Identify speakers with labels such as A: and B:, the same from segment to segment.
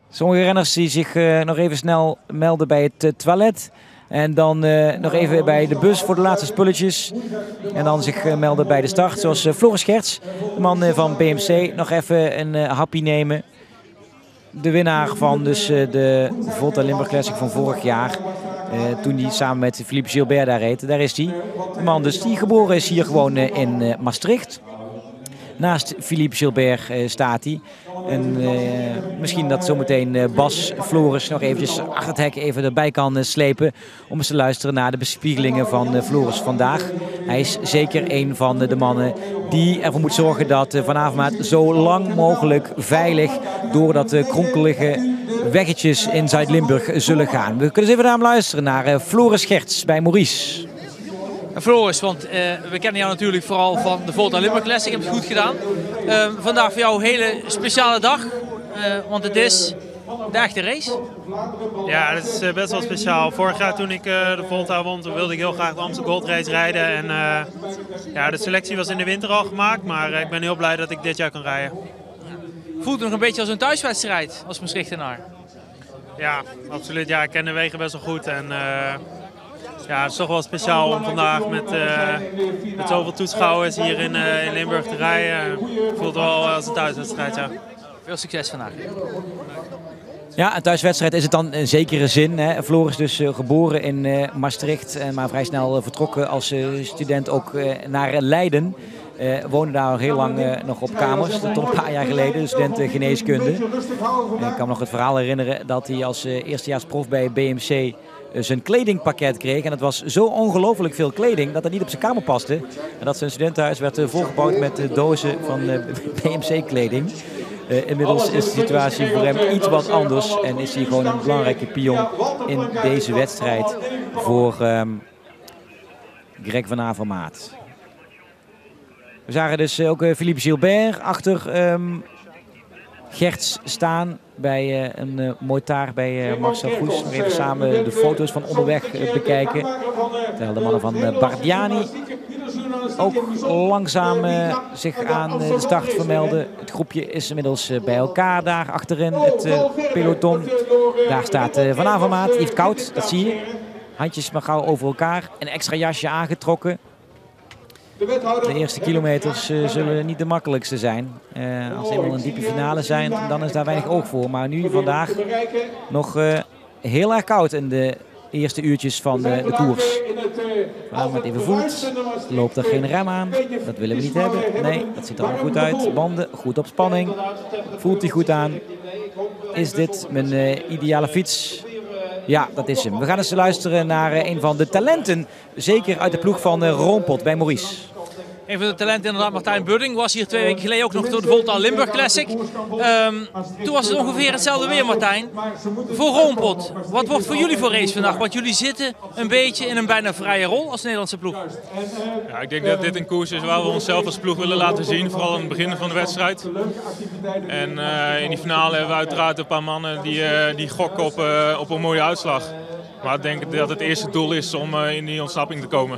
A: Sommige renners die zich nog even snel melden bij het toilet. En dan nog even bij de bus voor de laatste spulletjes. En dan zich melden bij de start. Zoals Floris Gerts, de man van BMC, nog even een happy nemen. De winnaar van dus, de Volta Limburg Classic van vorig jaar. Toen hij samen met Philippe Gilbert daar reed. Daar is hij. De man dus die geboren is hier gewoon in Maastricht. Naast Philippe Gilbert staat hij. En misschien dat zometeen Bas Floris nog eventjes achter het hek even erbij kan slepen. Om eens te luisteren naar de bespiegelingen van Floris vandaag. Hij is zeker een van de mannen die ervoor moet zorgen dat Van Avermaat zo lang mogelijk veilig door dat kronkelige weggetjes in Zuid-Limburg zullen gaan. We kunnen eens even naar hem luisteren, naar Floris Gerts bij Maurice.
B: Floris, want we kennen jou natuurlijk vooral van de Volta Limburg Classic. Je hebt het goed gedaan. Vandaag voor jou een hele speciale dag, want het is de echte race.
C: Ja, dat is best wel speciaal. Vorig jaar toen ik de Volta won, toen wilde ik heel graag de Amstel Gold Race rijden. En ja, de selectie was in de winter al gemaakt, maar ik ben heel blij dat ik dit jaar kan rijden.
B: Voelt het nog een beetje als een thuiswedstrijd als Maastrichtenaar?
C: Ja, absoluut. Ja, ik ken de wegen best wel goed. En, ja, het is toch wel speciaal om vandaag met zoveel toeschouwers hier in Limburg te rijden. Het voelt wel als een thuiswedstrijd, ja.
B: Veel succes vandaag.
A: Ja, een thuiswedstrijd is het dan in zekere zin. Hè. Floris dus geboren in Maastricht, maar vrij snel vertrokken als student ook naar Leiden. Woonde daar al heel lang nog op kamers, tot een paar jaar geleden, student geneeskunde. Ik kan me nog het verhaal herinneren dat hij als eerstejaarsprof bij BMC zijn kledingpakket kreeg. En dat was zo ongelooflijk veel kleding dat het niet op zijn kamer paste. En dat zijn studentenhuis werd volgebouwd met dozen van BMC-kleding. Inmiddels is de situatie voor hem iets wat anders. En is hij gewoon een belangrijke pion in deze wedstrijd voor Greg van Avermaat. We zagen dus ook Philippe Gilbert achter Gerts staan bij een mooi taart bij Marcel Goes. Nog even samen de foto's van onderweg bekijken. Terwijl de mannen van Bardiani ook langzaam zich aan de start vermelden. Het groepje is inmiddels bij elkaar daar achterin, het peloton. Daar staat Van Avermaat, die heeft koud, dat zie je. Handjes maar gauw over elkaar, een extra jasje aangetrokken. De eerste kilometers zullen niet de makkelijkste zijn. Als ze eenmaal een diepe finale zijn, dan is daar weinig oog voor. Maar nu vandaag nog heel erg koud in de eerste uurtjes van de koers. Vanavond met even voelt, loopt er geen rem aan. Dat willen we niet hebben. Nee, dat ziet er allemaal goed uit. Banden goed op spanning. Voelt hij goed aan. Is dit mijn ideale fiets? Ja, dat is hem. We gaan eens luisteren naar een van de talenten. Zeker uit de ploeg van Roompot bij Maurice.
B: Een van de talenten inderdaad, Martijn Budding, was hier 2 weken geleden ook nog door de Volta Limburg Classic. Toen was het ongeveer hetzelfde weer, Martijn. Voor Roompot, wat wordt voor jullie voor race vandaag? Want jullie zitten een beetje in een bijna vrije rol als Nederlandse ploeg.
D: Ja, ik denk dat dit een koers is waar we onszelf als ploeg willen laten zien. Vooral in het begin van de wedstrijd. En in die finale hebben we uiteraard een paar mannen die gokken op een mooie uitslag. Maar ik denk dat het eerste doel is om in die ontsnapping te komen.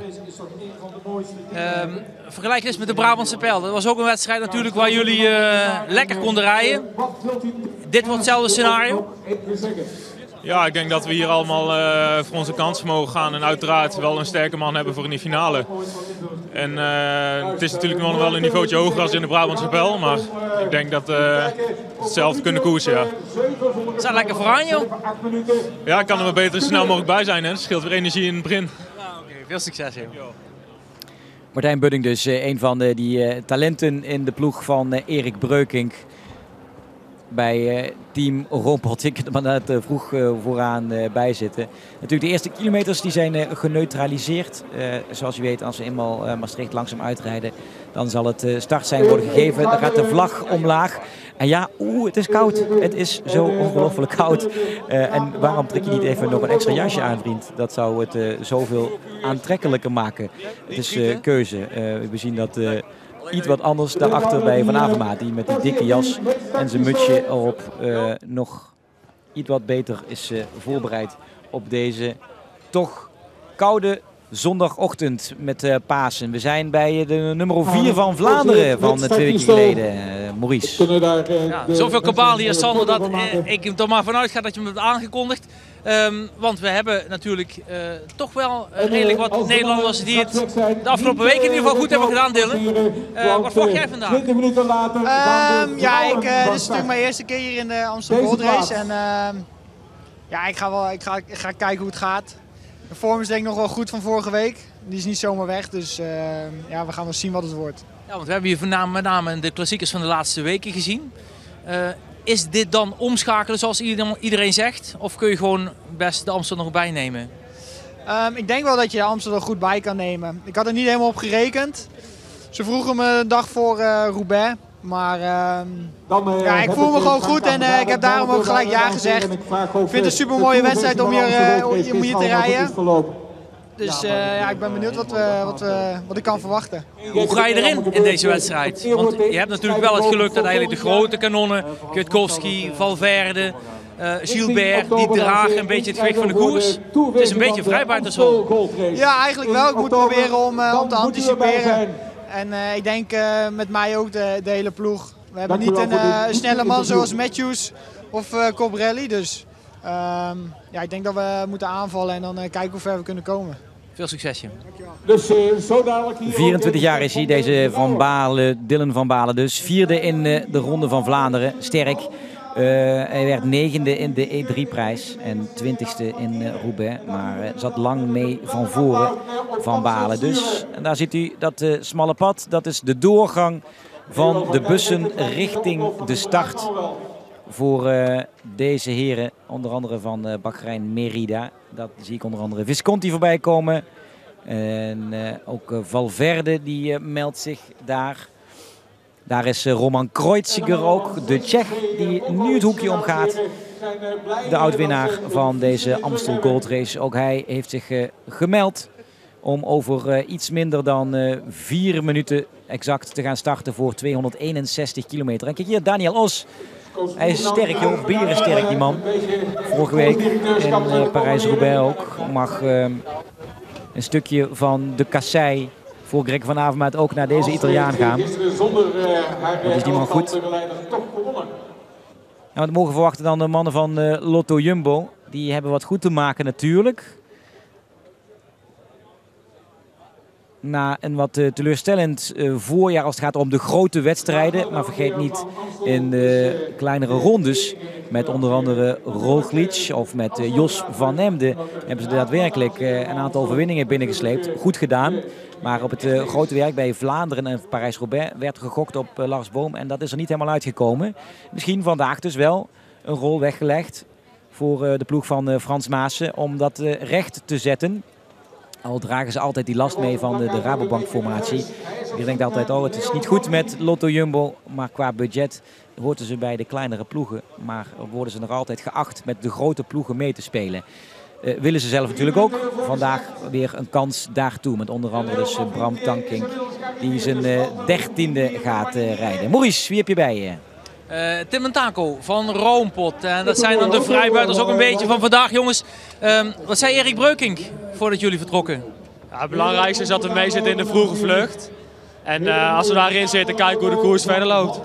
B: Vergelijk eens met de Brabantse Pijl. Dat was ook een wedstrijd natuurlijk waar jullie lekker konden rijden. Dit wordt hetzelfde scenario?
D: Ja, ik denk dat we hier allemaal voor onze kansen mogen gaan. En uiteraard wel een sterke man hebben voor in die finale. En het is natuurlijk nog wel een niveautje hoger als in de Brabantse Pijl. Maar ik denk dat we hetzelfde kunnen koersen, ja.
B: Zijn lekker vooraan, joh.
D: Ja, ik kan er maar beter zo snel mogelijk bij zijn. Hè. Het scheelt weer energie in het begin.
B: Oké, veel succes, joh.
A: Martijn Budding dus, een van die talenten in de ploeg van Erik Breukink. Bij team Roompot. Ik kan er maar net vroeg vooraan bij zitten. Natuurlijk de eerste kilometers die zijn geneutraliseerd. Zoals je weet, als we eenmaal Maastricht langzaam uitrijden, dan zal het start zijn worden gegeven. Dan gaat de vlag omlaag. En ja, het is koud. Het is zo ongelooflijk koud. En waarom trek je niet even nog een extra jasje aan, vriend? Dat zou het zoveel aantrekkelijker maken. Het is keuze. We zien dat iets wat anders daarachter bij Van Avermaat, die met die dikke jas en zijn mutsje erop nog iets wat beter is voorbereid op deze toch koude zondagochtend met Pasen. We zijn bij de nummer 4 van Vlaanderen van 2 weken geleden, Maurice.
B: Ja, zoveel kabaal hier, Sander, dat ik er maar vanuit ga dat je me hebt aangekondigd. Want we hebben natuurlijk toch wel redelijk wat Nederlanders die het de afgelopen weken in ieder geval goed hebben gedaan, Dylan. Wat verwacht jij vandaag?
E: Dit is natuurlijk mijn eerste keer hier in de Amstel Gold Race. En ik ga kijken hoe het gaat. De vorm is denk ik nog wel goed van vorige week. Die is niet zomaar weg, dus we gaan wel zien wat het wordt.
B: Ja, want we hebben hier met name de klassiekers van de laatste weken gezien. Is dit dan omschakelen zoals iedereen zegt? Of kun je gewoon best de Amstel nog bijnemen?
E: Ik denk wel dat je de Amstel er goed bij kan nemen. Ik had er niet helemaal op gerekend. Ze vroegen me een dag voor Roubaix. Maar ik voel me gewoon goed en ik heb daarom ook gelijk ja gezegd. Ik vind het een super mooie wedstrijd om hier te rijden. Dus ik ben benieuwd wat ik kan verwachten.
B: Hoe ga je erin in deze wedstrijd? Want je hebt natuurlijk wel het geluk dat eigenlijk de grote kanonnen, Kwiatkowski, Valverde, Gilbert, die dragen een beetje het gewicht van de koers. Het is een beetje een vrijbuitersrol.
E: Ja, eigenlijk wel. Ik moet proberen om te anticiperen. En ik denk met mij ook de hele ploeg. We hebben niet een snelle man zoals Matthews of Colbrelli. Dus ik denk dat we moeten aanvallen en dan kijken hoe ver we kunnen komen.
B: Veel succes, Jim.
A: Dus, 24 jaar is hij, deze Van Baarle, Dylan van Baarle dus. 4e in de Ronde van Vlaanderen. Sterk. Hij werd 9e in de E3-prijs en 20e in Roubaix. Maar zat lang mee van voren Van Baarle. Dus en daar ziet u dat smalle pad. Dat is de doorgang van de bussen richting de start. Voor deze heren, onder andere van Bahrein Merida. Dat zie ik onder andere Visconti voorbij komen. En ook Valverde die meldt zich daar. Daar is Roman Kreuziger ook, de Tsjech, die nu het hoekje omgaat. De oud-winnaar van deze Amstel Gold Race. Ook hij heeft zich gemeld om over iets minder dan 4 minuten exact te gaan starten voor 261 kilometer. En kijk hier, Daniel Os. Hij is sterk, joh. Berensterk, die man. Vorige week in Parijs-Roubaix ook. Mag een stukje van de kassei voor Greg van Avermaet ook naar deze Italiaan gaan. Wat is die man goed. Nou, we mogen verwachten dan de mannen van Lotto Jumbo. Die hebben wat goed te maken natuurlijk. Na een wat teleurstellend voorjaar als het gaat om de grote wedstrijden. Maar vergeet niet in de kleinere rondes met onder andere Roglic of met Jos van Emden hebben ze daadwerkelijk een aantal overwinningen binnengesleept. Goed gedaan. Maar op het grote werk bij Vlaanderen en Parijs-Roubaix werd gegokt op Lars Boom. En dat is er niet helemaal uitgekomen. Misschien vandaag dus wel een rol weggelegd voor de ploeg van Frans Maassen om dat recht te zetten. Al dragen ze altijd die last mee van de Rabobank-formatie. Je denkt altijd, oh, het is niet goed met Lotto Jumbo. Maar qua budget hoorden ze bij de kleinere ploegen. Maar worden ze nog altijd geacht met de grote ploegen mee te spelen. Willen ze zelf natuurlijk ook. Vandaag weer een kans daartoe. Met onder andere dus Bram Tankink. Die zijn 13e gaat rijden. Maurice, wie heb je bij je?
B: Tim en Taco van Roompot. En dat zijn dan de vrijbuiters ook een beetje van vandaag, jongens. Wat zei Erik Breukink voordat jullie vertrokken?
F: Ja, het belangrijkste is dat we mee zitten in de vroege vlucht. En als we daarin zitten, kijken hoe de koers verder loopt.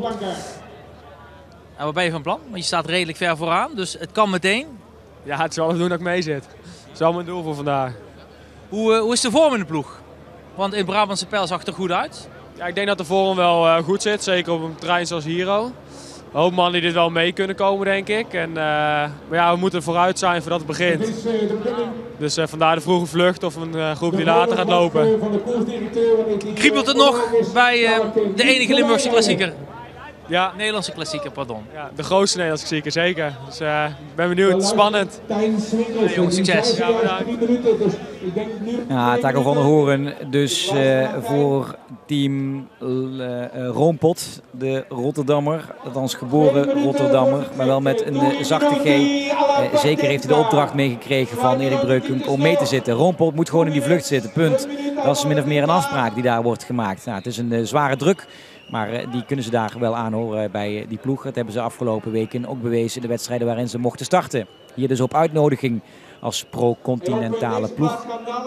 B: En wat ben je van plan? Want je staat redelijk ver vooraan, dus het kan meteen.
F: Ja, het is wel doen dat ik mee zit. Dat is wel mijn doel voor vandaag.
B: Hoe is de vorm in de ploeg? Want in Brabantse Pijl zag het er goed uit.
F: Ja, ik denk dat de vorm wel goed zit, zeker op een terrein zoals Hiro. Een hoop mannen die dit wel mee kunnen komen, denk ik. En, maar ja, we moeten vooruit zijn voordat het begint. Dus vandaar de vroege vlucht of een groep die later gaat lopen.
B: Kriebelt het nog bij de enige Limburgse klassieker?
F: Ja.
B: Nederlandse klassieker, pardon.
F: Ja, de grootste Nederlandse klassieker, zeker. Dus ik ben benieuwd, spannend.
B: Ja, jongens, succes.
F: Ja, bedankt.
A: Ja, Taco van der Hoorn dus voor team Roompot, de Rotterdammer. Althans geboren Rotterdammer, maar wel met een zachte G. Zeker heeft hij de opdracht meegekregen van Erik Breukink om mee te zitten. Roompot moet gewoon in die vlucht zitten, punt. Dat is min of meer een afspraak die daar wordt gemaakt. Nou, het is een zware druk Maar die kunnen ze daar wel aanhoren bij die ploeg. Dat hebben ze afgelopen weken ook bewezen in de wedstrijden waarin ze mochten starten. Hier dus op uitnodiging als pro-continentale ploeg.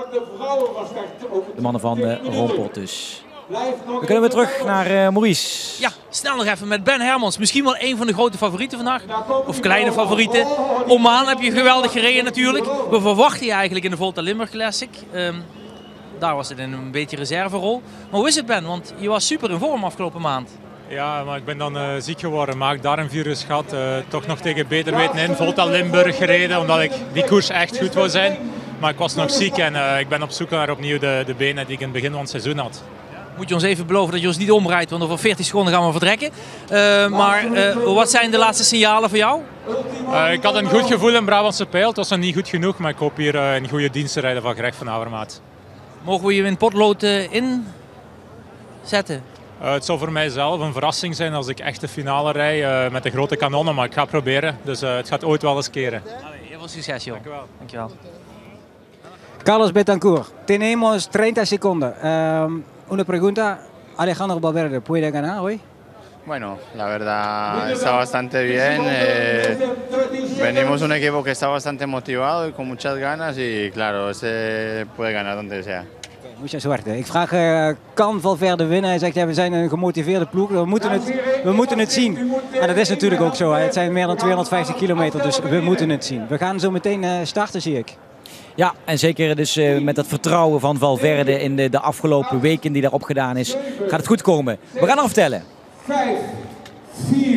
A: De mannen van Roompot dus. We kunnen weer terug naar Maurice.
B: Ja, snel nog even met Ben Hermans. Misschien wel een van de grote favorieten vandaag. Of kleine favorieten. Oman heb je geweldig gereden natuurlijk. We verwachten je eigenlijk in de Volta Limburg Classic. Daar was het in een beetje reserverol. Maar hoe is het, Ben? Want je was super in vorm afgelopen maand.
G: Ja, maar ik ben dan ziek geworden. Maar ik darmvirus gehad. Toch nog tegen beter weten in Volta Limburg gereden. Omdat ik die koers echt goed wou zijn. Maar ik was nog ziek en ik ben op zoek naar opnieuw de benen die ik in het begin van het seizoen had.
B: Moet je ons even beloven dat je ons niet omrijdt, want over 40 seconden gaan we vertrekken. Maar wat zijn de laatste signalen voor jou?
G: Ik had een goed gevoel in Brabantse Pijl. Het was nog niet goed genoeg, maar ik hoop hier een goede dienst te rijden van Greg van Avermaat.
B: Mogen we je in potlood inzetten?
G: Het zou voor mij zelf een verrassing zijn als ik echt de finale rij met de grote kanonnen, maar ik ga het proberen. Dus het gaat ooit wel eens keren.
B: Heel veel succes, joh.
G: Dankjewel.
B: Dankjewel.
H: Carlos Betancourt, tenemos 30 segundos. Una pregunta, Alejandro Valverde, ¿puede ganar hoy?
I: Bueno, la verdad está bastante bien. Venimos un equipo que está bastante motivado y con muchas ganas y claro, este puede ganar donde sea.
H: Mucha suerte. Ik vraag, kan Valverde winnen? Hij zegt, ja, we zijn een gemotiveerde ploeg, we moeten het zien. En dat is natuurlijk ook zo. Het zijn meer dan 250 kilometer, dus we moeten het zien. We gaan zo meteen starten, zie ik.
A: Ja, en zeker dus met dat vertrouwen van Valverde in de afgelopen weken die daarop gedaan is, gaat het goed komen. We gaan aftellen.
J: 5, 4,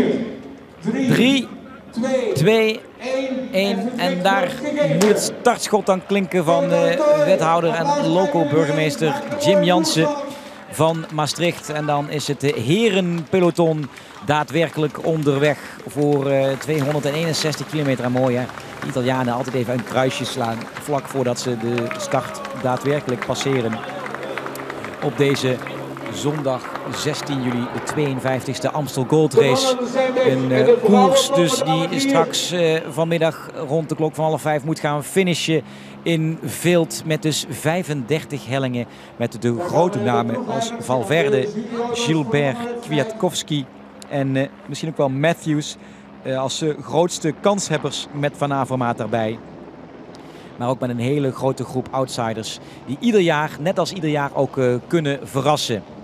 J: 3, 2, 1.
A: En daar moet het startschot dan klinken van wethouder en loco-burgemeester Jim Jansen van Maastricht. En dan is het herenpeloton daadwerkelijk onderweg voor 261 kilometer. En mooi, hè? De Italianen altijd even een kruisje slaan vlak voordat ze de start daadwerkelijk passeren. Op deze zondag 16 juli, de 52e Amstel Gold Race. Een koers dus die straks vanmiddag rond de klok van 4:30 moet gaan finishen in Veelt. Met dus 35 hellingen met de grote namen als Valverde, Gilbert, Kwiatkowski en misschien ook wel Matthews. Als grootste kanshebbers met Van Avermaat daarbij. Maar ook met een hele grote groep outsiders die ieder jaar, net als ieder jaar, ook kunnen verrassen.